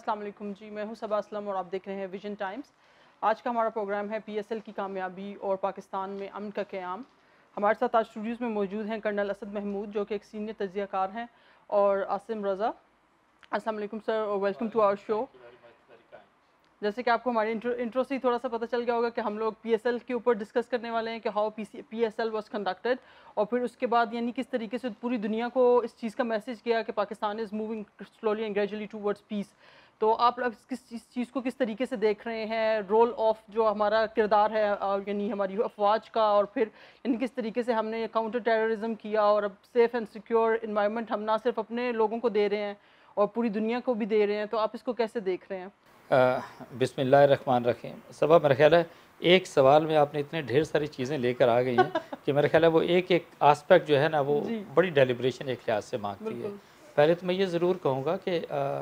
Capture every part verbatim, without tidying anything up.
अस्सलाम वालेकुम जी, मैं हूं सबा असलम और आप देख रहे हैं विजन टाइम्स। आज का हमारा प्रोग्राम है पीएसएल की कामयाबी और पाकिस्तान में अमन का क़याम। हमारे साथ आज स्टूडियोज़ में मौजूद हैं कर्नल असद महमूद जो कि एक सीनियर तज्ज़ियाकार हैं और आसिम रज़ा। अस्सलाम वालेकुम सर और वेलकम टू आवर शो। जैसे कि आपको हमारे इंट्रो इंट्रो से ही थोड़ा सा पता चल गया होगा कि हम लोग पीएसएल के ऊपर डिस्कस करने वाले हैं कि हाउ पीएसएल वाज कंडक्टेड, और फिर उसके बाद यानी किस तरीके से पूरी दुनिया को इस चीज़ का मैसेज गया कि Pakistan is moving slowly and gradually towards peace. तो आप लोग किस चीज़ चीज़ को किस तरीके से देख रहे हैं, रोल ऑफ जो हमारा किरदार है यानी हमारी अफवाज का, और फिर यानी किस तरीके से हमने काउंटर टेररिज्म किया और अब सेफ़ एंड सिक्योर इन्वायरमेंट हम ना सिर्फ अपने लोगों को दे रहे हैं और पूरी दुनिया को भी दे रहे हैं। तो आप इसको कैसे देख रहे हैं? बिस्मिल्लाहिर्रहमानिर्रहीम। सबा मेरा ख्याल है एक सवाल में आपने इतने ढेर सारी चीज़ें लेकर आ गई हैं कि मेरा ख्याल है वो एक एक आस्पेक्ट जो है ना वो बड़ी डेलिब्रेशन एक लिहाज से मांगती है। पहले तो मैं ये ज़रूर कहूँगा कि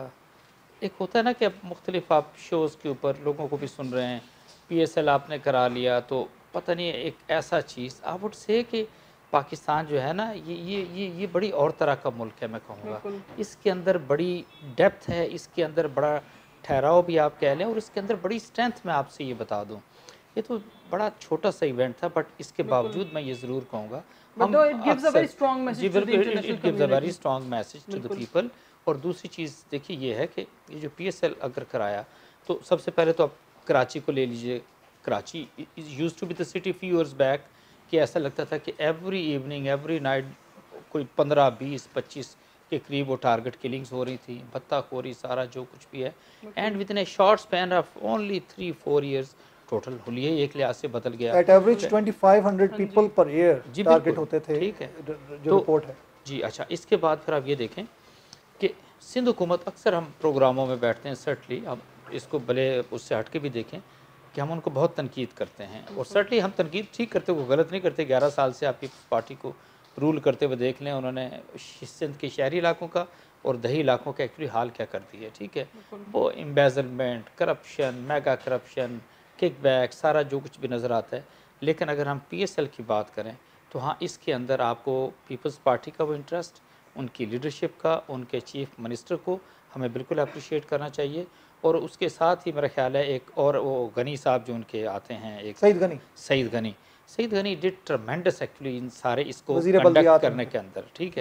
एक होता है ना कि अब मुख्तलिफ आप शोज़ के ऊपर लोगों को भी सुन रहे हैं, पीएसएल आपने करा लिया तो पता नहीं एक ऐसा चीज़ आप वुड से कि पाकिस्तान जो है ना ये ये ये ये बड़ी और तरह का मुल्क है। मैं कहूँगा इसके अंदर बड़ी डेप्थ है, इसके अंदर बड़ा ठहराव भी आप कह लें, और इसके अंदर बड़ी स्ट्रेंथ मैं आपसे ये बता दूं। ये तो बड़ा छोटा सा इवेंट था बट इसके बावजूद मैं ये ज़रूर कहूँगा हम it gives a very strong message to the international community, it gives a very strong message to the people. और दूसरी चीज़ देखिए ये है कि ये जो पीएसएल अगर कराया तो सबसे पहले तो आप कराची को ले लीजिए। Karachi used to be the city few years back कि ऐसा लगता था कि एवरी इवनिंग एवरी नाइट कोई पंद्रह बीस पच्चीस के करीब वो टारगेट किलिंग्स हो रही थी, भत्ताखोरी सारा जो कुछ भी है। And within a short span of only three four years total हुलिया एक लिहाज से बदल गया। At average twenty five hundred people per year target होते थे। ठीक है, जो तो, रिपोर्ट है जी। अच्छा, इसके बाद फिर आप ये देखें कि सिंध हुकूमत, अक्सर हम प्रोग्रामों में बैठते हैं, सर्टली हम इसको भले उससे हट के भी देखें कि हम उनको बहुत तनकीद करते हैं, और सर्टली हम तनकीद ठीक करते वो गलत नहीं करते। ग्यारह साल से आपकी पार्टी को रूल करते हुए देख लें, उन्होंने सिंध के शहरी इलाकों का और दही इलाकों का एक्चुअली हाल क्या कर दिया है। ठीक है, वो embezzlement, corruption, mega corruption, kickback, सारा जो कुछ भी नज़र आता है। लेकिन अगर हम पीएसएल की बात करें तो हाँ, इसके अंदर आपको पीपल्स पार्टी का वो इंटरेस्ट, उनकी लीडरशिप का, उनके चीफ मिनिस्टर को हमें बिल्कुल अप्रिशिएट करना चाहिए। और उसके साथ ही मेरा ख्याल है एक और वो गनी साहब जो उनके आते हैं, एक Saeed Ghani Saeed Ghani Saeed Ghani did tremendous actually इन सारे इसको कंडक्ट करने के अंदर। ठीक है,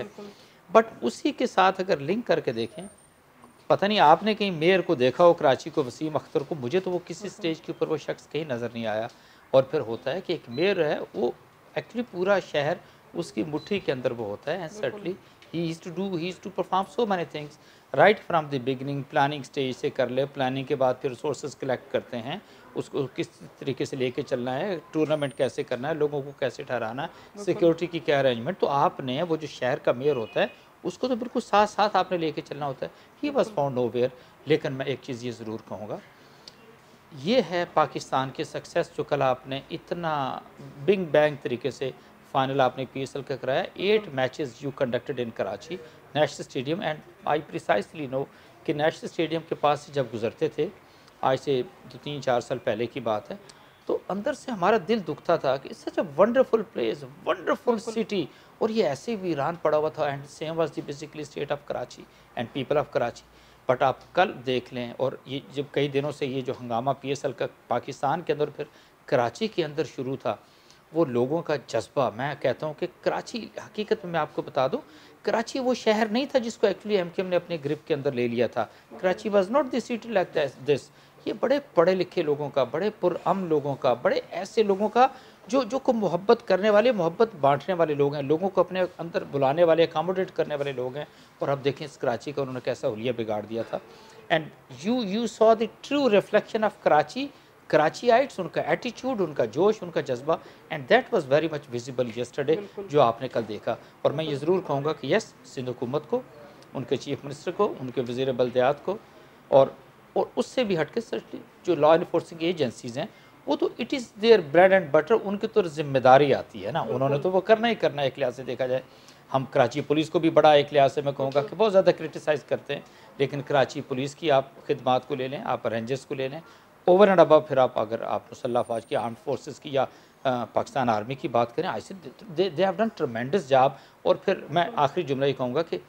बट उसी के साथ अगर लिंक करके देखें, पता नहीं आपने कहीं मेयर को देखा हो कराची को, वसीम अख्तर को, मुझे तो वो किसी स्टेज के ऊपर वो शख्स कहीं नज़र नहीं आया। और फिर होता है कि एक मेयर है वो एक्चुअली पूरा शहर उसकी मुट्ठी के अंदर वो होता है। Certainly he is to do he is to perform so many things right from the beginning. Planning stage से कर ले, प्लानिंग के बाद फिर रिसोर्सेज कलेक्ट करते हैं, उसको किस तरीके से लेके चलना है, टूर्नामेंट कैसे करना है, लोगों को कैसे ठहराना है, सिक्योरिटी की क्या अरेंजमेंट। तो आपने वो जो शहर का मेयर होता है उसको तो बिल्कुल साथ साथ आपने लेके चलना होता है। He was found nowhere. लेकिन मैं एक चीज़ ये ज़रूर कहूँगा, ये है पाकिस्तान के सक्सेस जो कल आपने इतना बिग बैंग तरीके से फाइनल आपने पीएसएल का कराया। Eight matches you conducted in Karachi national stadium, and I precisely know कि नेशनल स्टेडियम के पास से जब गुजरते थे, आज से दो तीन चार साल पहले की बात है, तो अंदर से हमारा दिल दुखता था कि such a wonderful place, wonderful city, और ये ऐसे वीरान पड़ा हुआ था। And same was the basically state of Karachi and people of Karachi. But आप कल देख लें, और ये जब कई दिनों से ये जो हंगामा पीएसएल का पाकिस्तान के अंदर फिर कराची के अंदर शुरू था, वो लोगों का जज्बा, मैं कहता हूँ कि कराची हकीकत में मैं आपको बता दूँ, कराची वो शहर नहीं था जिसको एक्चुअली एमकेएम ने अपने ग्रिप के अंदर ले लिया था। Karachi was not the city like this. ये बड़े पढ़े लिखे लोगों का, बड़े पुरअमन लोगों का, बड़े ऐसे लोगों का जो जो को मोहब्बत करने वाले, मोहब्बत बांटने वाले लोग हैं, लोगों को अपने अंदर बुलाने वाले, अकोमोडेट करने वाले लोग हैं। और अब देखें इस कराची का उन्होंने कैसा हुलिया बिगाड़ दिया था। And you you saw the true reflection of Karachi, Karachiites, उनका एटीट्यूड, उनका जोश, उनका जज्बा, and that was very much visible yesterday जो आपने कल देखा। और मैं ये ज़रूर कहूँगा कि यस, सिंध हुकूमत को, उनके चीफ मिनिस्टर को, उनके वज़ीर बल्दियात को, और और उससे भी हट के सर्टली जो लॉ इन्फोर्सिंग एजेंसीज़ हैं, वो तो it is their bread and butter, उनकी तो जिम्मेदारी आती है ना, उन्होंने तो वो करना ही करना है। एक लिहाज से देखा जाए, हम कराची पुलिस को भी बड़ा एक लिहाज से मैं कहूँगा कि बहुत ज़्यादा क्रिटिसाइज़ करते हैं, लेकिन कराची पुलिस की आप खिदमात को ले लें, आप रेंजर्स को ले लें, ओवर एंड अबव फिर आप अगर आप मुसल्लह अफवाज की, आर्म्ड फोर्सेस की, या पाकिस्तान आर्मी की बात करें, I say they have done tremendous job. और फिर मैं आखिरी जुमला ये कहूँगा कि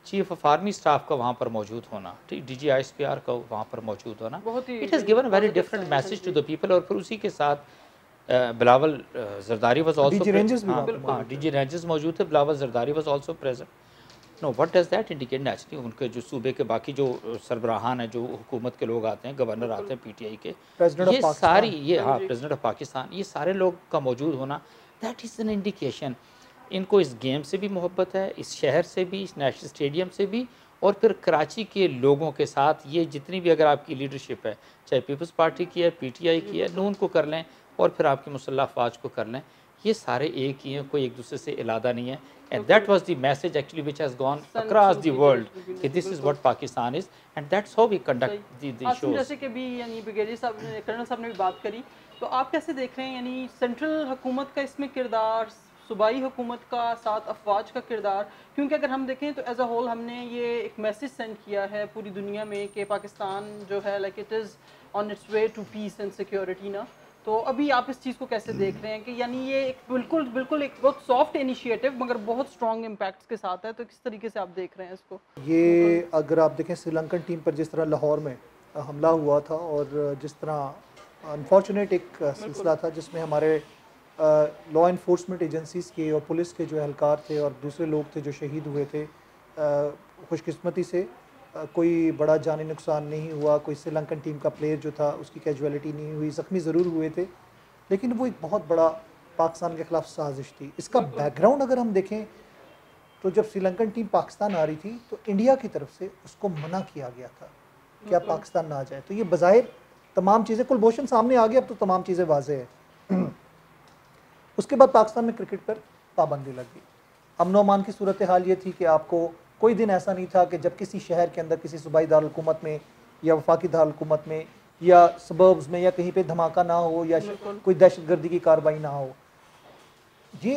चीफ ऑफ आर्मी स्टाफ का वहाँ पर मौजूद होना, ठीक, D G I S P R का वहाँ पर मौजूद होना, it has given very different message to the people. और फिर उसी के साथ बिलावल जरदारी वाज आल्सो, हाँ डी जी रेंजेस मौजूद थे, Bilawal Zardari was also present. No what does that indicate? Naturally उनके जो सूबे के बाकी जो सरबराहान हैं, जो हुकूमत के लोग आते हैं, गवर्नर आते हैं पीटीआई के, ये सारी ये हाँ प्रेसिडेंट ऑफ पाकिस्तान, ये सारे लोग का मौजूद होना, दैट इज़ एन इंडिकेशन इनको इस गेम से भी मोहब्बत है, इस शहर से भी, इस नेशनल स्टेडियम से भी, और फिर कराची के लोगों के साथ ये जितनी भी अगर आपकी लीडरशिप है, चाहे पीपल्स पार्टी की है, पीटीआई की है, नून को कर लें और फिर आपकी मुसल्लह अफवाज को कर लें, ये सारे एक ही हैं, कोई एक दूसरे से इलादा नहीं है। And that was the message actually which has gone across the world कि this is what Pakistan is and that's how we conduct the shows. जैसे कि भी यानी ब्रिगेडियर साहब ने, कर्नल साहब ने भी बात करी, तो आप कैसे देख रहे हैं यानी सेंट्रल हुकूमत का इसमें किरदार, सूबाई हुकूमत का साथ अफवाज का किरदार? क्योंकि अगर हम देखें तो एज अ होल हमने ये एक मैसेज सेंड किया है पूरी दुनिया में कि पाकिस्तान जो है like it is on its way to peace and security ना। तो अभी आप इस चीज़ को कैसे देख रहे हैं कि यानी ये एक बिल्कुल बिल्कुल एक बहुत सॉफ्ट इनिशिएटिव मगर बहुत स्ट्रॉन्ग इम्पैक्ट्स के साथ है, तो किस तरीके से आप देख रहे हैं इसको? ये अगर आप देखें श्रीलंकन टीम पर जिस तरह लाहौर में हमला हुआ था और जिस तरह अनफॉर्चुनेट एक सिलसिला था जिसमें हमारे लॉ इन्फोर्समेंट एजेंसीज़ के और पुलिस के जो एहलकार थे और दूसरे लोग थे जो शहीद हुए थे, खुशकिस्मती से कोई बड़ा जानी नुकसान नहीं हुआ, कोई श्रीलंकन टीम का प्लेयर जो था उसकी कैजुअलिटी नहीं हुई, ज़ख्मी ज़रूर हुए थे, लेकिन वो एक बहुत बड़ा पाकिस्तान के ख़िलाफ़ साजिश थी। इसका बैकग्राउंड अगर हम देखें तो जब श्रीलंकन टीम पाकिस्तान आ रही थी तो इंडिया की तरफ से उसको मना किया गया था कि आप पाकिस्तान ना आ जाए। तो ये बज़ाहिर तमाम चीज़ें, कुलभूषण सामने आ गया, अब तो तमाम चीज़ें वाज़ेह है। उसके बाद पाकिस्तान में क्रिकेट पर पाबंदी लग गई। अमन अमान की सूरत हाल ये थी कि आपको कोई दिन ऐसा नहीं था कि जब किसी शहर के अंदर किसी सूबाई दारुल हुकूमत में या वफाकी दारुल हुकूमत में या सबर्ब्स में या कहीं पे धमाका ना हो या कोई दहशतगर्दी की कार्रवाई ना हो। ये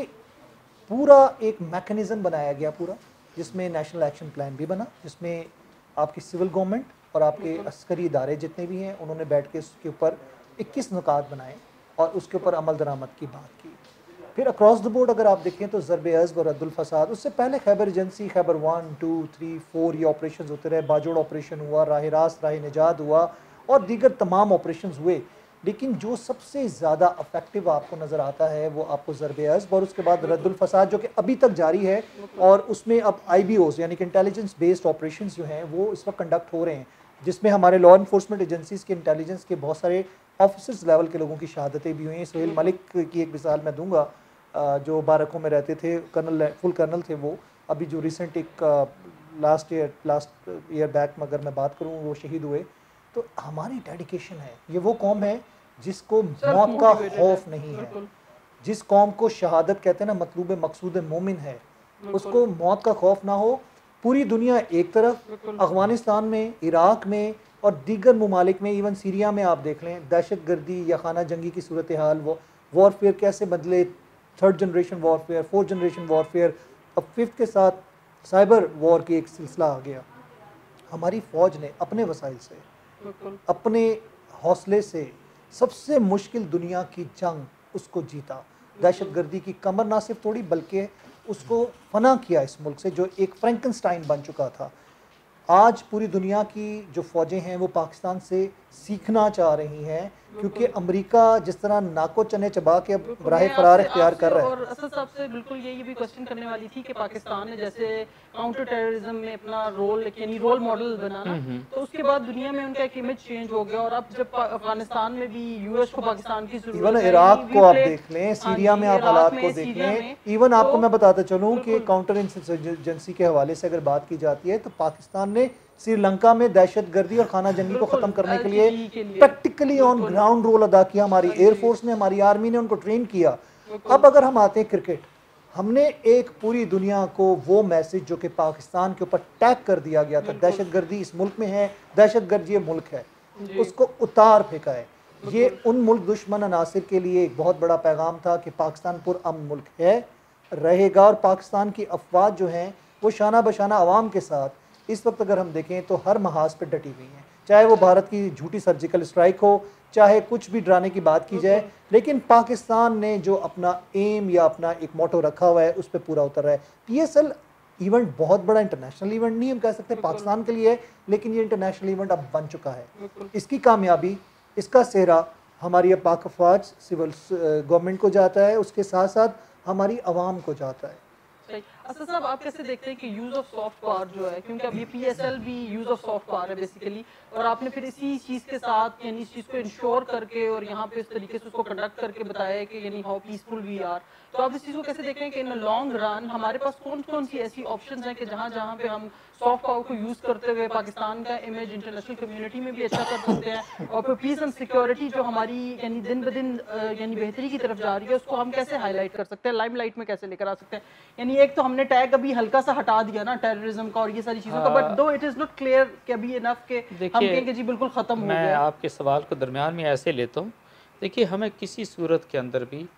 पूरा एक मैकेनिज़्म बनाया गया पूरा, जिसमें नेशनल एक्शन प्लान भी बना, जिसमें आपकी सिविल गवर्नमेंट और आपके अस्करी इदारे जितने भी हैं उन्होंने बैठ के उसके ऊपर इक्कीस नुकात बनाए और उसके ऊपर अमल दरामद की बात की। फिर अक्रॉस द बोर्ड अगर आप देखें तो ज़रब अज़्ब और रद्दुल फसाद, उससे पहले Khyber agency, Khyber one two three four ये ऑपरेशन होते रहे, बाजोड़ ऑपरेशन हुआ, राह रास्त राह निजात हुआ और दीगर तमाम ऑपरेशन हुए, लेकिन जो सबसे ज़्यादा अफेक्टिव आपको नज़र आता है वो आपको ज़रब अज़्ब और उसके बाद रद्दुल फसाद जो कि अभी तक जारी है। और उसमें अब आई बी ओज़ यानी कि इंटेलिजेंस बेस्ड ऑपरेशन जो हैं वो इस वक्त कंडक्ट हो रहे हैं, जिसमें हमारे लॉ इन्फोर्समेंट एजेंसीज़ के इंटेलिजेंस के बहुत सारे ऑफिसर्स लेवल के लोगों की शहादतें भी हुई हैं। सोहेल मलिक की एक मिसाल मैं दूंगा, जो बारकों में रहते थे, कर्नल फुल कर्नल थे वो, अभी जो रिसेंट एक last year last year back में अगर मैं बात करूँ वो शहीद हुए। तो हमारी डेडिकेशन है, ये वो कौम है जिसको मौत का खौफ नहीं है, जिस कौम को शहादत कहते हैं ना मतलूब मकसूद मोमिन है, उसको मौत का खौफ ना हो। पूरी दुनिया एक तरफ, अफगानिस्तान में, इराक में और दीगर ममालिक में, इवन सीरिया में आप देख लें दहशत गर्दी या खाना जंगी की सूरत हाल, वो वॉरफेयर कैसे बदले, third generation warfare, fourth generation warfare, अब फिफ्थ के साथ साइबर वॉर की एक सिलसिला आ गया। हमारी फ़ौज ने अपने वसाइल से, अपने हौसले से सबसे मुश्किल दुनिया की जंग उसको जीता, दहशत गर्दी की कमर ना सिर्फ तोड़ी बल्कि उसको फना किया इस मुल्क से, जो एक फ्रैंकनस्टाइन बन चुका था। आज पूरी दुनिया की जो फ़ौजें हैं वो पाकिस्तान से सीखना चाह रही हैं, क्योंकि अमेरिका जिस तरह नाको चने चबा के अब राह फरार इख्तियार कर रहा है। और असद साहब से बिल्कुल यही भी क्वेश्चन करने वाली थी कि पाकिस्तान ने जैसे काउंटर टेररिज्म में अपना रोल यानी रोल मॉडल बनाना, तो उसके बाद दुनिया में उनका एक इमेज चेंज हो गया और अब जब अफगानिस्तान में भी यूएस को पाकिस्तान की जरूरत है, इवन इराक को आप देख लें, सीरिया में आप हालात को देख लें, इवन आपको मैं बताता चलूँ कि काउंटर इंसर्जेंसी के हवाले से अगर बात की जाती है तो पाकिस्तान ने श्रीलंका में दहशत गर्दी और खाना जंगी को ख़त्म करने के लिए प्रैक्टिकली ऑन ग्राउंड रोल अदा किया। हमारी एयरफोर्स ने, हमारी आर्मी ने उनको ट्रेन किया। अब अगर हम आते हैं क्रिकेट, हमने एक पूरी दुनिया को वो मैसेज जो कि पाकिस्तान के ऊपर टैग कर दिया गया था, दहशत गर्दी इस मुल्क में है, दहशत गर्दी ये मुल्क है, उसको उतार फेंका है। ये उन मुल्क दुश्मन अनासिर के लिए एक बहुत बड़ा पैगाम था कि पाकिस्तान पुरअमन मुल्क है, रहेगा, और पाकिस्तान की अफवाज जो हैं वो शाना बशाना अवाम के साथ इस वक्त अगर हम देखें तो हर महाज पर डटी हुई हैं, चाहे वो भारत की झूठी सर्जिकल स्ट्राइक हो, चाहे कुछ भी डराने की बात की जाए, लेकिन पाकिस्तान ने जो अपना एम या अपना एक मोटो रखा हुआ है उस पर पूरा उतर रहा है। पी एस एल इवेंट बहुत बड़ा इंटरनेशनल इवेंट नहीं हम कह सकते पाकिस्तान के लिए है, लेकिन ये इंटरनेशनल इवेंट अब बन चुका है। इसकी कामयाबी, इसका सेहरा हमारी पाक अफवाज सिविल गवर्नमेंट को जाता है, उसके साथ साथ हमारी आवाम को जाता है। असद साहब, आप कैसे देखते हैं कि यूज़ ऑफ सॉफ्ट पावर जो है, क्योंकि अब ये पीएसएल भी यूज़ ऑफ सॉफ्ट पावर है बेसिकली, और आपने फिर इसी चीज़ के साथ यानी इस चीज़ को इंश्योर करके और यहाँ पे इस तरीके से उसको कंडक्ट करके बताया है कि यानी हाउ पीसफुल वी आर, तो आप इस चीज़ को कैसे देखते हैं कि इन लॉन्ग रन हमारे पास कौन कौन सी ऐसी ऑप्शन हैं कि जहाँ जहाँ पे हम सॉफ्ट पावर को यूज़ करते हुए पाकिस्तान का इमेज इंटरनेशनल कम्युनिटी में भी अच्छा कर सकते हैं, और फिर पीस एंड सिक्योरिटी जो हमारी यानी दिन ब दिन यानी बेहतरी की तरफ जा रही है उसको हम कैसे हाईलाइट कर सकते हैं, लाइमलाइट में कैसे लेकर आ सकते हैं। यानी एक तो हमने टैग अभी हल्का सा हटा दिया ना टेररिज्म का और ये सारी चीज़ों का, बट दो इट इज़ नॉट क्लियर कि अभी इनफ के हम कहें कि जी बिल्कुल ख़त्म हो गया। मैं आपके सवाल को दरमियान में ऐसे लेता हूँ, देखिए हमें किसी सूरत के अंदर भी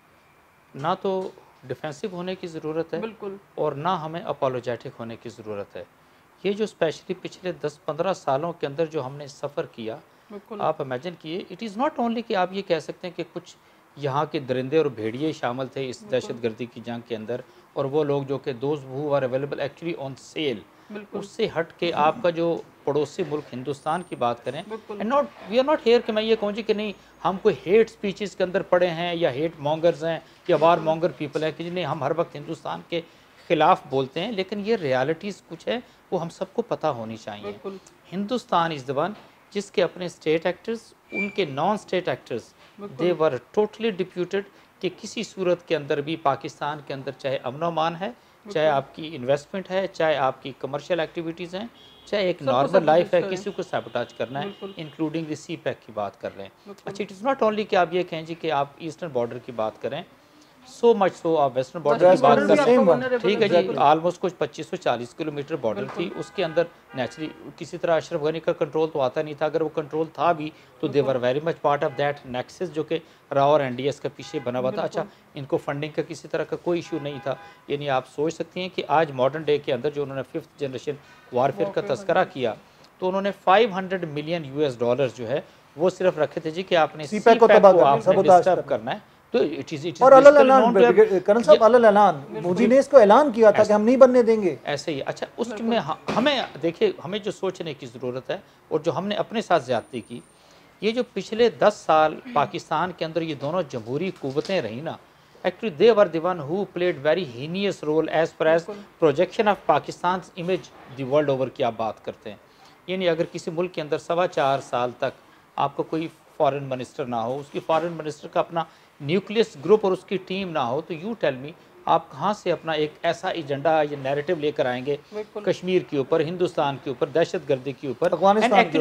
ना तो डिफेंसिव होने की ज़रूरत है बिल्कुल, और ना हमें अपोलोजेटिक होने की ज़रूरत है। ये जो स्पेशली पिछले दस पंद्रह सालों के अंदर जो हमने सफ़र किया, आप इमेजिन किए, इट इज़ नॉट ओनली कि आप ये कह सकते हैं कि कुछ यहाँ के दरिंदे और भेड़िए शामिल थे इस दहशतगर्दी की जंग के अंदर, और वो लोग जो कि those who are available actually on sale, उससे हट के आपका जो पड़ोसी मुल्क हिंदुस्तान की बात करें, and not we are not here कि मैं ये कहूँ जी कि नहीं हम कोई हेट स्पीचेस के अंदर पड़े हैं या हेट मॉन्गर्स हैं या वार मॉन्गर पीपल हैं कि नहीं हम हर वक्त हिंदुस्तान के खिलाफ बोलते हैं, लेकिन ये रियलिटीज़ कुछ है वो हम सबको पता होनी चाहिए। हिंदुस्तान इज़ द वन जिसके अपने स्टेट एक्टर्स, उनके non state actors, they were totally deputed कि किसी सूरत के अंदर भी पाकिस्तान के अंदर चाहे अमन अमान है, चाहे आपकी इन्वेस्टमेंट है, चाहे आपकी कमर्शियल एक्टिविटीज़ हैं, चाहे एक नॉर्मल लाइफ है, किसी को सैबोटाज करना है, इंक्लूडिंग द सी पैक की बात कर रहे हैं। अच्छा, इट इज़ नॉट ओनली कि आप ये कहें जी कि आप ईस्टर्न बॉर्डर की बात करें, सो मच सो आप वेस्टर्न बॉर्डर की बात करें, ठीक है जी, ऑलमोस्ट कुछ पच्चीस सौ चालीस किलोमीटर बॉर्डर थी, उसके अंदर नेचुरली किसी तरह अशरफ गनी का कंट्रोल तो आता नहीं था, अगर वो कंट्रोल था भी तो they were very much part of that nexus जो कि राव और एनडीएस का पीछे बना हुआ था। अच्छा, इनको फंडिंग का किसी तरह का कोई इशू नहीं था, यानी आप सोच सकती हैं कि आज मॉडर्न डे के अंदर जो उन्होंने फिफ्थ जनरेशन वारफेयर का तस्करा किया, तो उन्होंने five hundred million US dollar जो है वो सिर्फ रखे थे जी कि आपने सी पैक को आपने डिस्टर्ब करना है, तो इट इज इट और अलल ऐलान कर्नल साहब अलल ऐलान मोदी ने इसको ऐलान किया था कि हम नहीं बनने देंगे, ऐसे ही। अच्छा, उसमें हमें देखिए हमें जो सोचने की ज़रूरत है और जो हमने अपने साथ ज़्यादती की, ये जो पिछले दस साल पाकिस्तान के अंदर ये दोनों जमहूरी कुव्वतें रही ना, actually they were the one who played very heinous role as per as projection of Pakistan image the world over की आप बात करते हैं। यानी अगर किसी मुल्क के अंदर सवा चार साल तक आपका कोई फॉरेन मिनिस्टर ना हो, उसकी फॉरेन मिनिस्टर का अपना न्यूक्लियस ग्रुप और उसकी टीम ना हो, तो यू टेल मी आप कहाँ से अपना एक ऐसा एजेंडा या नैरेटिव लेकर आएंगे कश्मीर के ऊपर, हिंदुस्तान के ऊपर, दहशतगर्दी के ऊपर, अफगानिस्तान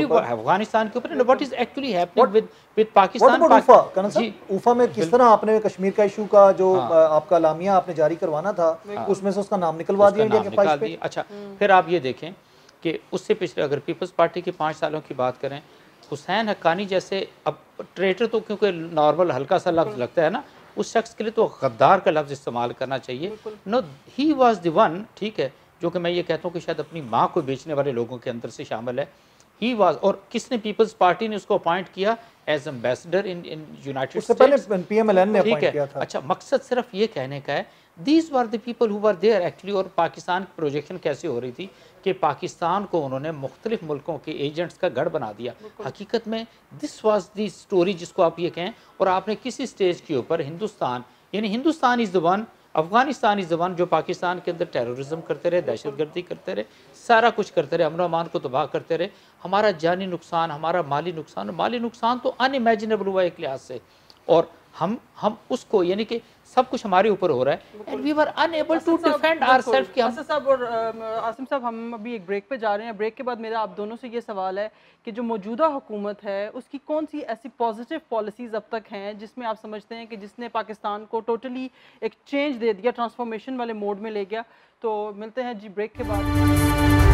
के ऊपर, and what is actually happening with with Pakistan. Ufa में किस तरह आपने कश्मीर का इशू का जो आपका लामिया आपने जारी करवाना था, उसमें से उसका नाम निकलवा दिया इंडिया के पास पे। अच्छा, फिर आप ये देखें कि उससे पिछले अगर पीपल्स पार्टी के पाँच सालों की बात करें, हुसैन हक्कानी जैसे, अब ट्रेटर तो क्योंकि नॉर्मल हल्का सा लफ्ज़ लगता है ना, उस शख्स के लिए तो गद्दार का लफ्ज़ इस्तेमाल करना चाहिए। No, he was the one, ठीक है, जो कि मैं ये कहता हूँ कि शायद अपनी माँ को बेचने वाले लोगों के अंदर से शामिल है। ही वाज, और किसने, पीपल्स पार्टी ने उसको अपॉइंट किया as ambassador in in United States, PMLN ने अपॉइंट किया था। अच्छा, मकसद सिर्फ ये कहने का है these were the people who were there actually. और पाकिस्तान की प्रोजेक्शन कैसे हो रही थी कि पाकिस्तान को उन्होंने मुख्तलिफ मुल्कों के एजेंट्स का गढ़ बना दिया। हकीकत में दिस वाज दी स्टोरी जिसको आप ये कहें, और आपने किसी स्टेज के ऊपर हिंदुस्तान, यानी Hindustan is the one, Afghanistan is the one जो पाकिस्तान के अंदर टेररिज्म करते रहे, दहशतगर्दी करते रहे, सारा कुछ करते रहे, अमन अमान को तबाह करते रहे, हमारा जानी नुकसान, हमारा माली नुकसान, माली नुकसान तो अनइमेजिनेबल हुआ एक लिहाज से, और हम हम उसको यानी कि सब कुछ हमारे ऊपर हो रहा है, and we were unable to defend ourselves. कि हम असद साहब और आसिम साहब, हम अभी एक ब्रेक पे जा रहे हैं। ब्रेक के बाद मेरा आप दोनों से ये सवाल है कि जो मौजूदा हुकूमत है उसकी कौन सी ऐसी पॉजिटिव पॉलिसीज़ अब तक हैं जिसमें आप समझते हैं कि जिसने पाकिस्तान को टोटली एक चेंज दे दिया, ट्रांसफॉर्मेशन वाले मोड में ले गया। तो मिलते हैं जी ब्रेक के बाद।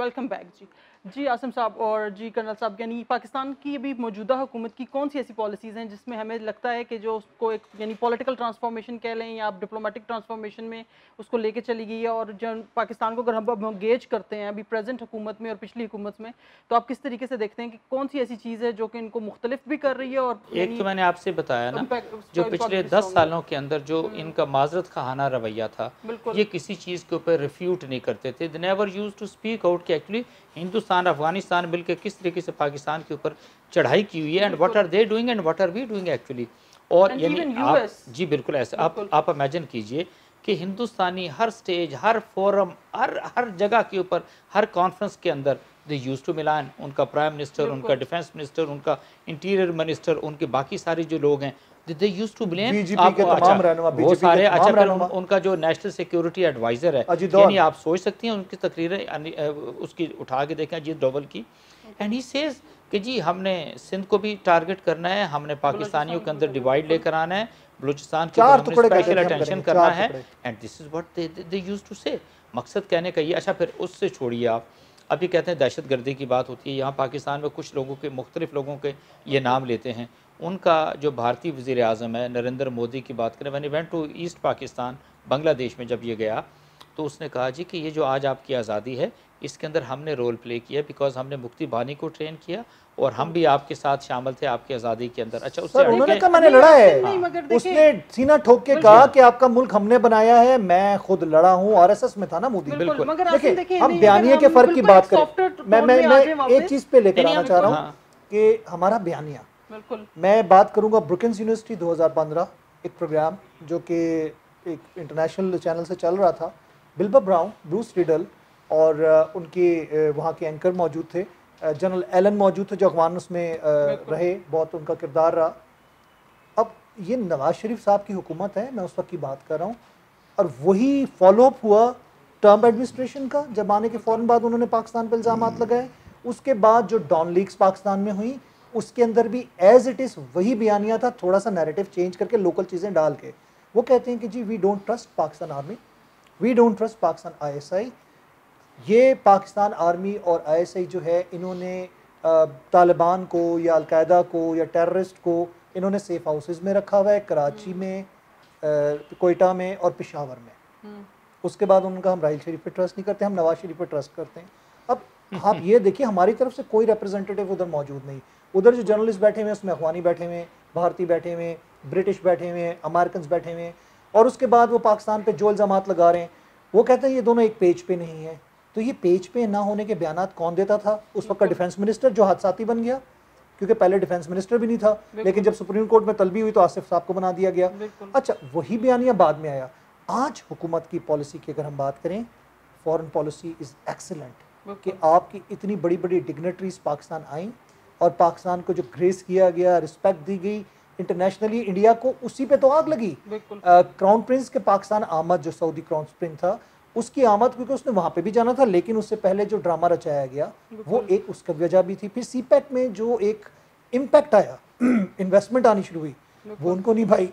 वेलकम बैक जी जी आसिम साहब और जी कर्नल साहब, यानी पाकिस्तान की अभी मौजूदा हुकूमत की कौन सी ऐसी पॉलिसीज़ हैं जिसमें हमें लगता है कि जो उसको एक यानी पॉलिटिकल ट्रांसफॉर्मेशन कह लें या आप डिप्लोमेटिक ट्रांसफॉर्मेशन में उसको लेके चली गई है, और जो पाकिस्तान को अगर हम गेज करते हैं अभी प्रेजेंट हुकूमत में और पिछली हुकूमत में, तो आप किस तरीके से देखते हैं कि कौन सी ऐसी चीज़ है जो कि इनको मुख्तलिफ भी कर रही है? और एक तो मैंने आपसे बताया ना, जो पिछले दस सालों के अंदर जो इनका माजरत खाना रवैया था, ये किसी चीज़ के ऊपर रिफ्यूट नहीं करते थे। They never use to speak out कि एक्चुअली हिंदुस्तान अफगानिस्तान मिलकर किस तरीके से पाकिस्तान के ऊपर चढ़ाई की हुई है, and what are they doing and what are we doing actually. और यानी आप जी बिल्कुल ऐसे आप आप इमेजिन कीजिए कि हिंदुस्तानी हर स्टेज, हर फोरम, हर हर जगह के ऊपर, हर कॉन्फ्रेंस के अंदर दे यूज टू मिलान, उनका प्राइम मिनिस्टर, उनका डिफेंस मिनिस्टर, उनका इंटीरियर मिनिस्टर, उनके बाकी सारे जो लोग हैं, दे यूज टू ब्लेम आप अच्छा, वो सारे अच्छा फिर उन, उनका जो नेशनल सिक्योरिटी एडवाइजर है, यानी आप सोच सकती हैं उनकी तकरीरें उसकी उठा के देखें अजीत डोवल की, एंड ही सेज कि जी हमने सिंध को भी टारगेट करना है, हमने पाकिस्तानियों के अंदर डिवाइड लेकर आना है, बलूचिस्तान के ऊपर हमने स्पेशल अटेंशन करना है, and this is what they they use to say. मकसद कहने का ये। अच्छा फिर उससे छोड़िए आप, अभी कहते हैं दहशत गर्दी की बात होती है, यहाँ पाकिस्तान में कुछ लोगों के, मुख्तलिफ लोगों के ये नाम लेते हैं। उनका जो भारतीय वज़ीर आज़म है नरेंद्र मोदी की बात करें, when he went to East Pakistan, Bangladesh में जब ये गया, तो उसने कहा जी कि ये जो आज आपकी आज़ादी है इसके अंदर हमने रोल प्ले किया, बिकॉज हमने मुक्ति बानी को ट्रेन किया और हम भी आपके साथ शामिल थे आपकी आज़ादी के अंदर। अच्छा उससे उन्होंने कहा मैंने लड़ा है, उसने सीना ठोक के कहा कि आपका मुल्क हमने बनाया है, मैं खुद लड़ा हूँ, आरएसएस में था ना मोदी। बिल्कुल, देखिए हम बयानिया के फर्क की बात करें, मैं मैं मैं एक चीज पे लेकर आना चाह रहा हूँ कि हमारा बयानिया, मैं बात करूंगा ब्रुकिंस यूनिवर्सिटी दो हज़ार पंद्रह एक प्रोग्राम जो कि एक इंटरनेशनल चैनल से चल रहा था, बिल्बा ब्राउन, ब्रूस रिडल और उनके वहाँ के एंकर मौजूद थे, जनरल एलन मौजूद थे जो अफगान उसमें रहे, बहुत उनका किरदार रहा। अब ये नवाज शरीफ साहब की हुकूमत है, मैं उस वक्त की बात कर रहा हूँ, और वही फॉलोअप हुआ ट्रम्प एडमिनिस्ट्रेशन का, जब आने के फ़ौरन बाद उन्होंने पाकिस्तान पर इल्ज़ाम लगाए। उसके बाद जो डॉन लीग्स पाकिस्तान में हुई उसके अंदर भी एज इट इज़ वही बयानिया था, थोड़ा सा नैरेटिव चेंज करके लोकल चीज़ें डाल के। वो कहते हैं कि जी we don't trust Pakistan army, we don't trust Pakistan I S I. ये पाकिस्तान आर्मी और आई एस आई जो है, इन्होंने तालिबान को या अलकायदा को या टेररिस्ट को इन्होंने सेफ हाउसेज में रखा हुआ है, कराची में, कोयटा में और पेशावर में। उसके बाद उनका हम राहिल शरीफ पे ट्रस्ट नहीं करते, हम नवाज शरीफ पे ट्रस्ट करते हैं। अब आप ये देखिए हमारी तरफ से कोई रिप्रेजेंटेटिव उधर मौजूद नहीं, उधर जो जर्नलिस्ट बैठे हुए हैं उसमें अफगानी बैठे हुए हैं, भारतीय बैठे हुए हैं, ब्रिटिश बैठे हुए हैं, अमेरिकन बैठे हुए हैं, और उसके बाद वो पाकिस्तान पे जो इल्ज़ामात लगा रहे हैं वो कहते हैं ये दोनों एक पेज पे नहीं है। तो ये पेज पे ना होने के बयानात कौन देता था? उस वक्त का डिफेंस मिनिस्टर जो हादसाती बन गया, क्योंकि पहले डिफेंस मिनिस्टर भी नहीं था, लेकिन जब सुप्रीम कोर्ट में तलबी हुई तो आसिफ साहब को बना दिया गया। अच्छा वही बयानिया बाद में आया। आज हुकूमत की पॉलिसी की अगर हम बात करें, फॉरेन पॉलिसी इज़ एक्सीलेंट, कि आपकी इतनी बड़ी बड़ी डिग्नेटरीज पाकिस्तान आई और पाकिस्तान को जो ग्रेस किया गया, रिस्पेक्ट दी गई इंटरनेशनली, इंडिया को उसी पे तो आग लगी। क्राउन प्रिंस के पाकिस्तान आमद, जो सऊदी क्राउन प्रिंस था, उसकी आमद, क्योंकि उसने वहाँ पे भी जाना था, लेकिन उससे पहले जो ड्रामा रचाया गया वो एक उसका वजह भी थी। फिर सी पैक में जो एक इम्पैक्ट आया, इन्वेस्टमेंट आनी शुरू हुई, वो उनको नहीं भाई।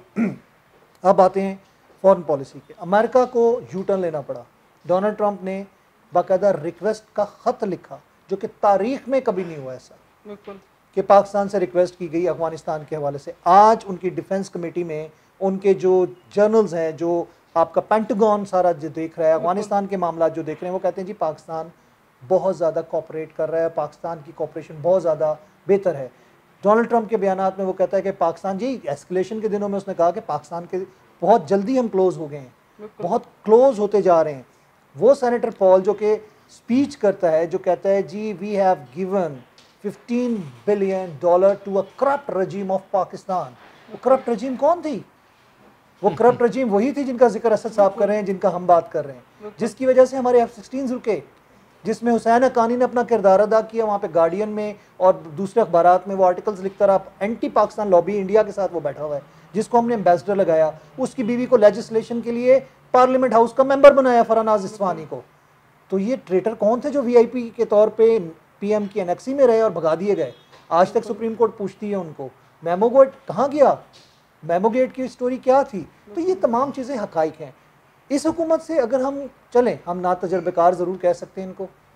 अब आते हैं फॉरेन पॉलिसी के। अमेरिका को यू टर्न लेना पड़ा, डोनाल्ड ट्रंप ने बाकायदा रिक्वेस्ट का ख़त लिखा, जो कि तारीख में कभी नहीं हुआ ऐसा, कि पाकिस्तान से रिक्वेस्ट की गई अफगानिस्तान के हवाले से। आज उनकी डिफेंस कमेटी में उनके जो जर्नल्स हैं, जो आपका पेंटागन सारा जो देख रहा है, अफगानिस्तान के मामला जो देख रहे हैं, वो कहते हैं जी पाकिस्तान बहुत ज़्यादा कोऑपरेट कर रहा है, पाकिस्तान की कोऑपरेशन बहुत ज़्यादा बेहतर है। डोनाल्ड ट्रंप के बयानात में वो कहता है कि पाकिस्तान, जी एस्केलेशन के दिनों में उसने कहा कि पाकिस्तान के बहुत जल्दी हम क्लोज हो गए हैं, बहुत क्लोज होते जा रहे हैं। वो सेनेटर पॉल जो कि स्पीच करता है, जो कहता है जी we have given fifteen billion dollar to a corrupt regime of Pakistan. वो करप्ट रजीम कौन थी? वो करप्ट रजीम वही थी जिनका जिक्र असद साहब कर रहे हैं, जिनका हम बात कर रहे हैं, जिसकी वजह से हमारे एफ सिक्सटीन रुके, जिसमें हुसैन हक्कानी ने अपना किरदार अदा किया। वहाँ पे गार्डियन में और दूसरे अखबारात में वो आर्टिकल्स लिखता रहा, एंटी पाकिस्तान लॉबी इंडिया के साथ वो बैठा हुआ है, जिसको हमने एम्बेसडर लगाया। उसकी बीवी को लेजिस्लेशन के लिए पार्लियामेंट हाउस का मेंबर बनाया, फरानाज इस्फानी को। तो ये ट्रेटर कौन थे जो वी आई पी के तौर पर पी एम की एनेक्सी में रहे और भगा दिए गए? आज तक सुप्रीम कोर्ट पूछती है उनको, मेमोगेट कहाँ गया, मेमोगेट की स्टोरी क्या थी? तो ये तमाम चीज़ें हकाइक हैं। इस हुकूमत से अगर हम चलें, हम ना तजर्बेकार ज़रूर कह सकते हैं इनको,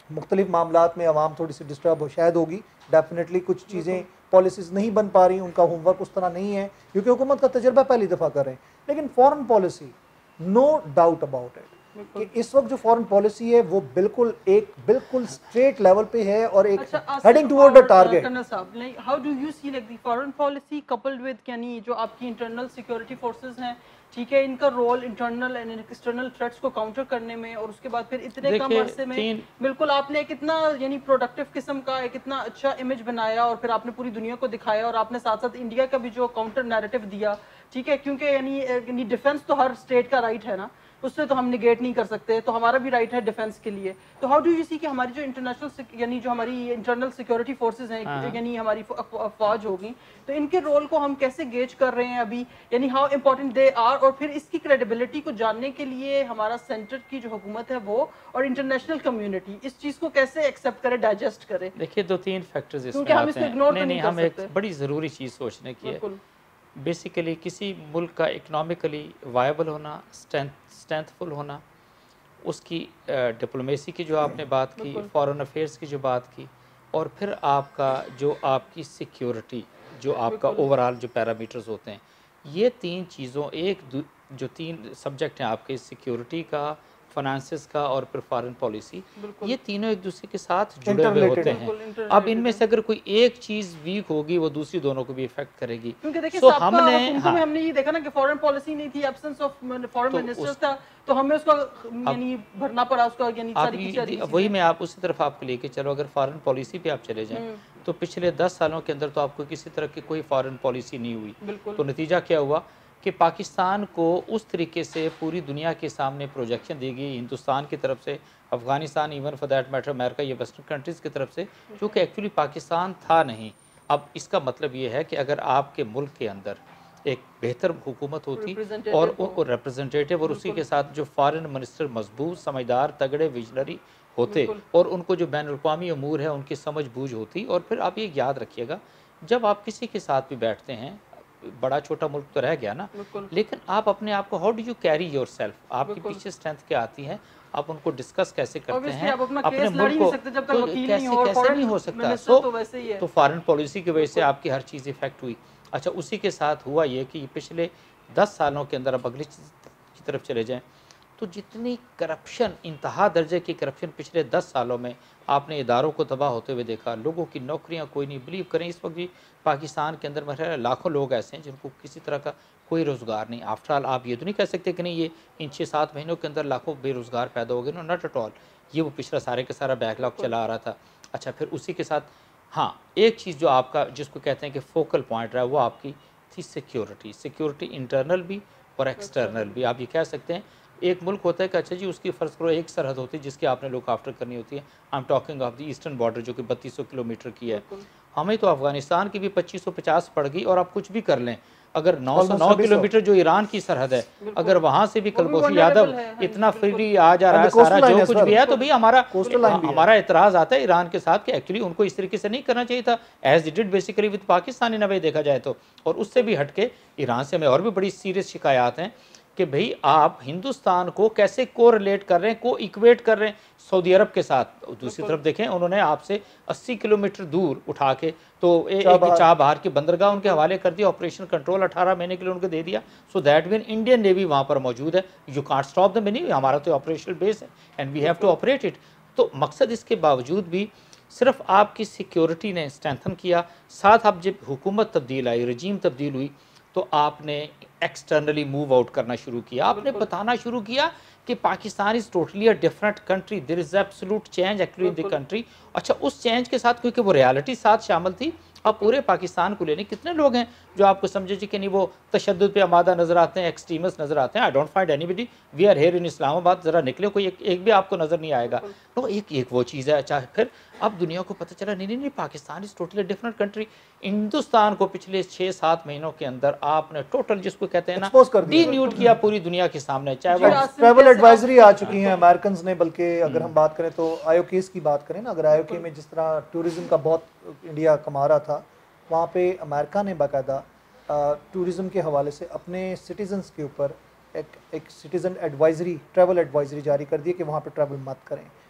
मुख्तलिफ मामलात में आवाम थोड़ी सी डिस्टर्ब हो शायद होगी, डेफिनेटली कुछ चीज़ें पॉलिसीज़ नहीं बन पा रही, उनका होमवर्क उस तरह नहीं है क्योंकि हुकूमत का तजर्बा पहली दफ़ा कर रहे हैं। लेकिन foreign policy, no doubt about it कि इस वक्त जो फॉरेन पॉलिसी है वो बिल्कुल एक बिल्कुल स्ट्रेट लेवल पे है और एक heading toward a target. Colonel साहब, like how do you see like the foreign policy coupled with, यानी जो आपकी इंटरनल सिक्योरिटी फोर्सेस हैं, ठीक है, इनका role internal and external threats को काउंटर करने में, और उसके बाद फिर इतने कम अरसे में बिल्कुल आपने एक इतना यानी प्रोडक्टिव किस्म का एक इतना अच्छा इमेज बनाया और फिर आपने पूरी दुनिया को दिखाया, और आपने साथ साथ इंडिया का भी जो काउंटर नैरेटिव दिया, ठीक है, क्योंकि यानी डिफेंस तो हर स्टेट का राइट है ना, उससे तो हम निगेट नहीं कर सकते, तो हमारा भी राइट है डिफेंस के लिए। तो हाउ डू यू सी कि हमारी जो इंटरनेशनल यानी जो हमारी इंटरनल सिक्योरिटी फोर्सेस हैं, यानी हमारी फौज होगी, तो इनके रोल को हम कैसे गेज कर रहे हैं अभी, यानी हाउ इम्पोर्टेंट दे आर, और फिर इसकी क्रेडिबिलिटी को जानने के लिए हमारा सेंटर की जो हुकूमत है वो और इंटरनेशनल कम्युनिटी इस चीज़ को कैसे एक्सेप्ट करे, डाइजेस्ट करे। देखिए दो तीन फैक्टर्स इसमें क्योंकि हम इसको इग्नोर नहीं, नहीं, हम एक बड़ी ज़रूरी चीज़ सोचने की है। बेसिकली किसी मुल्क का इकोनॉमिकली वायबल होना, स्ट्रेंथ स्ट्रेंथफुल होना, उसकी डिप्लोमेसी की जो आपने बात की, फॉरेन अफेयर्स की जो बात की, और फिर आपका जो आपकी सिक्योरिटी, जो आपका ओवरऑल जो पैरामीटर्स होते हैं, ये तीन चीज़ों एक जो तीन सब्जेक्ट हैं आपके, सिक्योरिटी का, फाइनेंसेस का और फिर फॉरेन पॉलिसी, ये तीनों एक दूसरे के साथ जुड़े हुए होते हैं। अब इनमें से अगर कोई एक चीज़ वीक होगी वो दूसरी दोनों को भी इफेक्ट करेगी। क्योंकि देखिए so, हमने हाँ, में हमने ये देखा ना कि फॉरेन पॉलिसी नहीं थी, एब्सेंस ऑफ फॉरेन मिनिस्टर्स था, तो हमें उसका यानी भरना पड़ा उसका, यानी सारी चीजें। वही मैं आप उसी तरफ आपको लेके चलो, अगर फॉरेन पॉलिसी पे आप चले जाएं तो पिछले दस सालों के अंदर तो आपको किसी तरह की कोई फॉरेन पॉलिसी नहीं हुई। तो नतीजा क्या हुआ कि पाकिस्तान को उस तरीके से पूरी दुनिया के सामने प्रोजेक्शन दी गई, हिंदुस्तान की तरफ से, Afghanistan, even for that matter America, ये वेस्टर्न कंट्रीज़ की तरफ से, जो कि एक्चुअली पाकिस्तान था नहीं। अब इसका मतलब ये है कि अगर आपके मुल्क के अंदर एक बेहतर हुकूमत होती और वो रिप्रेजेंटेटिव और उसी के साथ जो फॉरेन मिनिस्टर मजबूत, समझदार, तगड़े, विजनरी होते और उनको जो बैन अवी अमूर है उनकी समझ बूझ होती। और फिर आप ये याद रखिएगा, जब आप किसी के साथ भी बैठते हैं, बड़ा छोटा मुल्क तो रह गया ना, लेकिन आप अपने आप को how do you carry yourself, आपके पीछे स्ट्रेंथ क्या आती है, आप उनको डिस्कस कैसे करते हैं, अपने मुल्क को तो कैसे कैसे नहीं हो सकता। सो तो फॉरेन पॉलिसी की वजह से आपकी हर चीज़ इफेक्ट हुई। अच्छा, उसी के साथ हुआ ये कि पिछले दस सालों के अंदर, अब अगली की तरफ चले जाएं तो जितनी करप्शन, इंतहा दर्जे की करप्शन पिछले दस सालों में आपने इदारों को तबाह होते हुए देखा, लोगों की नौकरियां कोई नहीं, बिलीव करें इस वक्त भी पाकिस्तान के अंदर मेरे लाखों लोग ऐसे हैं जिनको किसी तरह का कोई रोज़गार नहीं। आफ्टर ऑल आप ये तो नहीं कह सकते कि नहीं ये इन छः सात महीनों के अंदर लाखों बेरोज़गार पैदा हो गए, नो नॉट एट ऑल, ये वो पिछला सारे का सारा बैकलॉग चला आ रहा था। अच्छा, फिर उसी के साथ हाँ, एक चीज़ जो आपका जिसको कहते हैं कि फोकल पॉइंट रहा, वो आपकी थी सिक्योरिटी। सिक्योरिटी इंटरनल भी और एक्सटर्नल भी। आप ये कह सकते हैं एक मुल्क होता है कि अच्छा जी उसकी फ़र्ज़ करो एक सरहद होती है जिसकी आपने लुक आफ्टर करनी होती है। I am talking of the eastern border जो कि बत्तीस सौ किलोमीटर की है। हमें तो अफ़गानिस्तान की भी पच्चीस सौ पचास पड़ गई, और आप कुछ भी कर लें, अगर नौ सौ नौ किलोमीटर जो ईरान की सरहद है, अगर वहाँ से भी कलकोफी यादव इतना फ्रीली आ जा रहा है, सारा जो कुछ भी है, तो भाई हमारा हमारा एतराज़ आता है ईरान के साथ कि एक्चुअली उनको इस तरीके से नहीं करना चाहिए था, as it did basically with Pakistan in a way देखा जाए तो। और उससे भी हटके ईरान से हमें और भी बड़ी सीरियस शिकायत हैं कि भाई आप हिंदुस्तान को कैसे को रिलेट कर रहे हैं, को इक्वेट कर रहे हैं सऊदी अरब के साथ। दूसरी तरफ देखें, उन्होंने आपसे अस्सी किलोमीटर दूर उठा के तो ए, एक चाबहार की बंदरगाह उनके हवाले कर दिया, ऑपरेशन कंट्रोल अठारह महीने के लिए उनको दे दिया, so that mean Indian navy वहाँ पर मौजूद है। You can't stop the navy, हमारा तो ऑपरेशनल बेस है and we have to operate it. तो मकसद इसके बावजूद भी सिर्फ आपकी सिक्योरिटी ने स्ट्रेंथन किया, साथ अब जब हुकूमत तब्दील आई, रजीम तब्दील हुई, तो आपने एक्सटर्नली मूव आउट करना शुरू किया। आपने बताना शुरू किया कि Pakistan is totally a different country, there is absolute change actually in the country. अच्छा, उस चेंज के साथ क्योंकि वो रियलिटी साथ शामिल थी, अब पूरे पाकिस्तान को लेने कितने लोग हैं जो आपको समझे कि नहीं वो तशद्दुद पे आमादा नज़र आते हैं, एक्सट्रीमिस्ट नज़र आते हैं। I don't find anybody, we are here in Islamabad, ज़रा निकले कोई एक, एक भी आपको नज़र नहीं आएगा। तो एक एक वो चीज़ है। अच्छा, फिर अब दुनिया को पता चला नहीं नहीं नहीं Pakistan is totally different country. Hindustan को पिछले छः सात महीनों के अंदर आपने टोटल जिसको कहते हैं ना डी न्यूड किया पूरी दुनिया के सामने। चाहे वो ट्रैवल एडवाइजरी आ चुकी है अमेरिकन ने, बल्कि अगर हम बात करें तो आई ओ केस की बात करें ना, अगर आई ओ के में जिस तरह टूरिज़म का बहुत इंडिया कमा रहा था, वहाँ पे अमेरिका ने बाकायदा टूरिज़म के हवाले से अपने सिटीजन्स के ऊपर एक एक सिटीज़न एडवाइजरी, ट्रैवल एडवाइजरी जारी कर दी कि वहाँ पे ट्रैवल मत करें।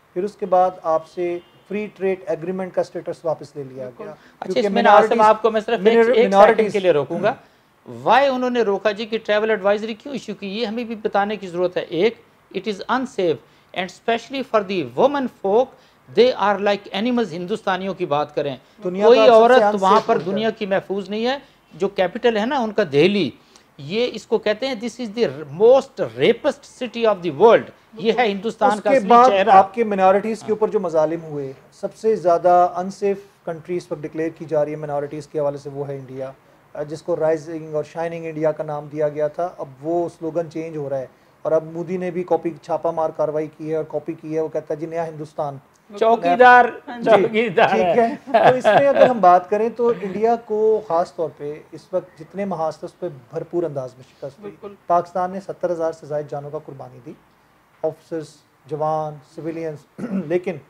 फिर उसके बाद आपसे फ्री ट्रेड एग्रीमेंट का स्टेटस वापस ले लिया गया। अच्छा, इसमें आसिम आपको मैं सिर्फ एक, एक सेकंड के लिए रोकूंगा। वाई उन्होंने रोका जी कि ट्रैवल एडवाइजरी क्यों इशू की, ये हमें भी बताने की जरूरत है। एक, it is unsafe and specially for the women folk, they are like animals. हिंदुस्तानियों की बात करें, कोई औरत वहाँ पर दुनिया की महफूज नहीं है। जो कैपिटल है ना उनका दिल्ली, ये इसको कहते हैं this is the most rapest city of the world. ये है हिंदुस्तान का असली चेहरा। आपके मिनॉरिटीज़ के ऊपर जो मजालिम हुए, सबसे ज़्यादा अनसेफ कंट्री इस वक्त डिक्लेयर की जा रही है मिनॉरिटीज़ के हवाले से, वो है इंडिया, जिसको राइजिंग और शाइनिंग इंडिया का नाम दिया गया था। अब वो स्लोगन चेंज हो रहा है और अब मोदी ने भी कॉपी छापा मार कार्रवाई की है और कॉपी की है। वो कहता है जी नया हिंदुस्तान, चौकीदार चौकीदार ठीक है। तो इसमें अगर हम बात करें तो इंडिया को ख़ास तौर पे इस वक्त जितने महाज थे उस पर भरपूर अंदाज में शिकस्त हुई। पाकिस्तान ने सत्तर हज़ार से ज़ायद जानों का कुर्बानी दी, ऑफिसर्स, जवान, सिविलियंस, लेकिन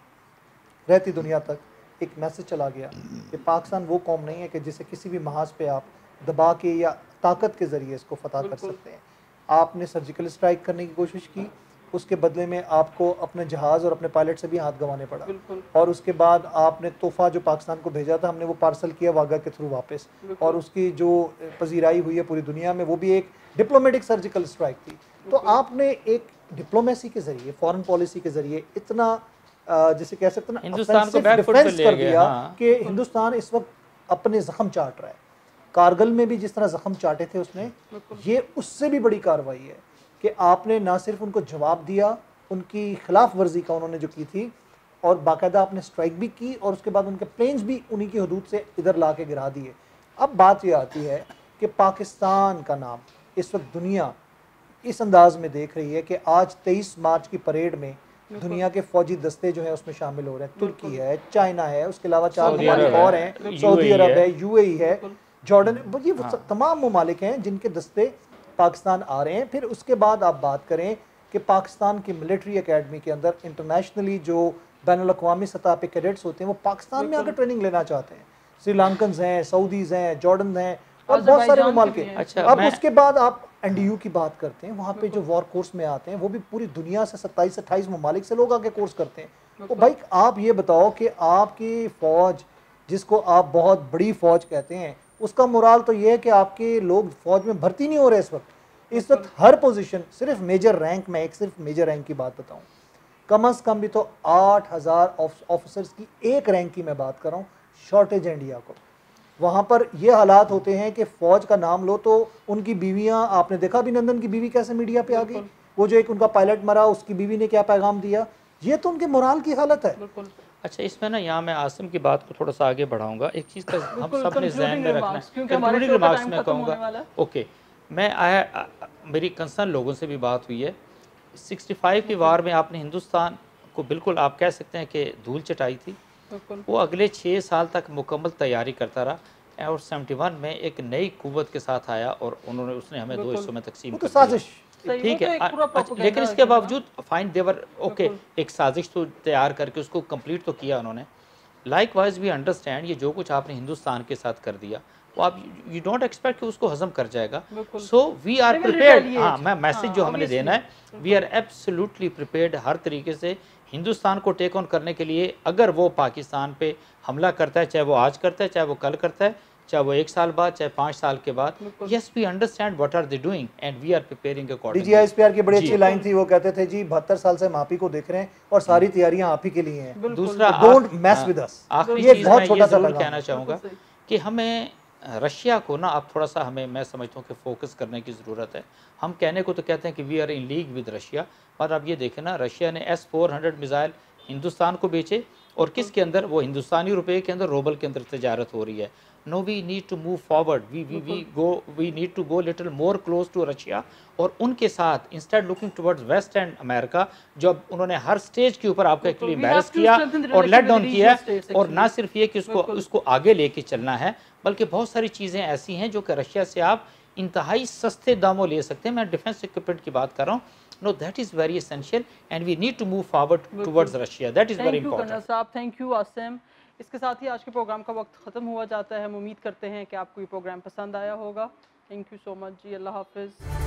रहती दुनिया तक एक मैसेज चला गया कि पाकिस्तान वो कौम नहीं है कि जिसे किसी भी महाज पे आप दबा के या ताकत के ज़रिए इसको फतह कर सकते हैं। आपने सर्जिकल स्ट्राइक करने की कोशिश की, उसके बदले में आपको अपने जहाज़ और अपने पायलट से भी हाथ गंवाने पड़ा, और उसके बाद आपने तोहफा जो पाकिस्तान को भेजा था हमने वो पार्सल किया वागा के थ्रू वापस, और उसकी जो पजीराई हुई है पूरी दुनिया में वो भी एक डिप्लोमेटिक सर्जिकल स्ट्राइक थी। तो आपने एक डिप्लोमेसी के ज़रिए, फॉरेन पॉलिसी के ज़रिए इतना जिसे कह सकते हैं हिंदुस्तान को डिफेंस कर दिया कि हिंदुस्तान इस वक्त अपने ज़ख्म चाट रहा है। कारगिल में भी जिस तरह ज़ख्म चाटे थे उसने, ये उससे भी बड़ी कार्रवाई है कि आपने ना सिर्फ उनको जवाब दिया, उनकी खिलाफ वर्जी का उन्होंने जो की थी, और बाकायदा आपने स्ट्राइक भी की, और उसके बाद उनके प्लेन्स भी उन्हीं की हदूद से इधर ला के गिरा दिए। अब बात ये आती है कि पाकिस्तान का नाम इस वक्त दुनिया इस अंदाज में देख रही है कि आज तेईस मार्च की परेड में दुनिया के फौजी दस्ते जो है उसमें शामिल हो रहे हैं। तुर्की है, चाइना है, उसके अलावा चार ममालिक और हैं, सऊदी अरब है, यूएई है, जॉर्डन, ये वो तमाम ममालिक हैं जिनके दस्ते पाकिस्तान आ रहे हैं। फिर उसके बाद आप बात करें कि पाकिस्तान की मिलिट्री एकेडमी के अंदर इंटरनेशनली जो बैनुल-अक़वामी सतह पे कैडेट्स होते हैं वो पाकिस्तान में आकर ट्रेनिंग लेना चाहते हैं। श्रीलंकन्स हैं, सऊदीज़ हैं, जॉर्डन हैं और बहुत सारे ममालिक हैं। अच्छा, अब उसके बाद आप एन डी यू की बात करते हैं, वहाँ पे जो वॉर कोर्स में आते हैं वो भी पूरी दुनिया से सत्ताईस अट्ठाईस ममालिक से लोग आके कोर्स करते हैं। तो भाई आप ये बताओ कि आपकी फ़ौज, जिसको आप बहुत बड़ी फ़ौज कहते हैं, उसका मोराल तो ये है कि आपके लोग फौज में भर्ती नहीं हो रहे इस वक्त। इस वक्त हर पोजीशन, सिर्फ मेजर रैंक में, एक सिर्फ मेजर रैंक की बात बताऊं, कम अज़ कम भी तो आठ हज़ार ऑफिसर्स की एक रैंक की मैं बात कर रहा हूँ, शॉर्टेज है इंडिया को। वहाँ पर ये हालात होते हैं कि फ़ौज का नाम लो तो उनकी बीवियाँ, आपने देखा अभिनंदन की बीवी कैसे मीडिया पे आ गई, वो जो एक उनका पायलट मरा उसकी बीवी ने क्या पैगाम दिया, ये तो उनके मोराल की हालत है। अच्छा, इसमें ना यहाँ मैं आसिम की बात को थोड़ा सा आगे बढ़ाऊंगा। एक चीज़ का हम सब ने ज़हन में रखना है, कंक्लूडिंग रिमार्क्स में कहूँगा। ओके, मैं आया, मेरी कंसर्न लोगों से भी बात हुई है। सिक्सटी फाइव की वार में आपने हिंदुस्तान को बिल्कुल आप कह सकते हैं कि धूल चटाई थी। वो अगले छः साल तक मुकम्मल तैयारी करता रहा और सेवेंटी वन में एक नई कुव्वत के साथ आया और उन्होंने उसने हमें दो हिस्सों में तकसीम कर दिया। ठीक है, अच्छा, लेकिन इसके बावजूद फाइन देवर ओके, एक साजिश तो तैयार करके उसको कंप्लीट तो किया उन्होंने। लाइक वाइज वी अंडरस्टैंड ये जो कुछ आपने हिंदुस्तान के साथ कर दिया वो आप यू डोंट एक्सपेक्ट कि उसको हजम कर जाएगा। So we are prepared. हाँ, मैं मैसेज जो हमने देना है, वी आर एब्सोल्युटली प्रिपेयर्ड हर तरीके से हिंदुस्तान को टेक ऑन करने के लिए। अगर वो पाकिस्तान पे हमला करता है, चाहे वो आज करता है, चाहे वो कल करता है, चाहे वो एक साल बाद, चाहे पाँच साल के बाद, yes we understand what are they doing and we are preparing accordingly. DGI SPR की बड़ी अच्छी लाइन थी, वो कहते थे जी बहत्तर साल से हम आप ही को देख रहे हैं और सारी तैयारियां आप ही के लिए हैं। दूसरा, डोंट मैस विद अस। आखिरी चीज मैं ये जरूर कहना चाहूँगा कि हमें रशिया को ना अब थोड़ा सा हमें, मैं समझता हूँ कि फोकस करने की ज़रूरत है। हम कहने को तो कहते हैं कि we are in league with Russia, पर अब ये देखें ना, रशिया ने S four hundred missile Hindustan को बेचे और किसके अंदर, वो हिंदुस्तानी रुपए के अंदर, रोबल के अंदर तजारत हो रही है। No, we need to move forward, we we we go we need to go little more close to Russia और उनके साथ instead looking towards west and America, जो अब उन्होंने हर स्टेज के ऊपर आपको एक्चुअली एम्बैरस किया और लेट डाउन किया। और ना सिर्फ ये कि उसको उसको आगे लेके चलना है, बल्कि बहुत सारी चीज़ें ऐसी हैं जो कि रशिया से आप इंतहाई सस्ते दामों ले सकते हैं। मैं डिफेंस इक्विपमेंट की बात कर रहा हूँ। No, that is very essential and we need to move forward towards Russia, that is very important. साहब, थैंक यू आसिम। इसके साथ ही आज के प्रोग्राम का वक्त ख़त्म हुआ जाता है। हम उम्मीद करते हैं कि आपको ये प्रोग्राम पसंद आया होगा। थैंक यू सो मच जी, अल्लाह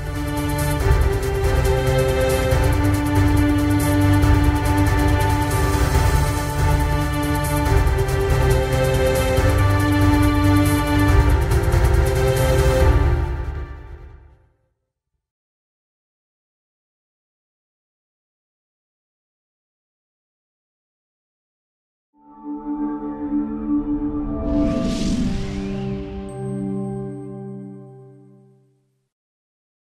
हाफिज़। हैं।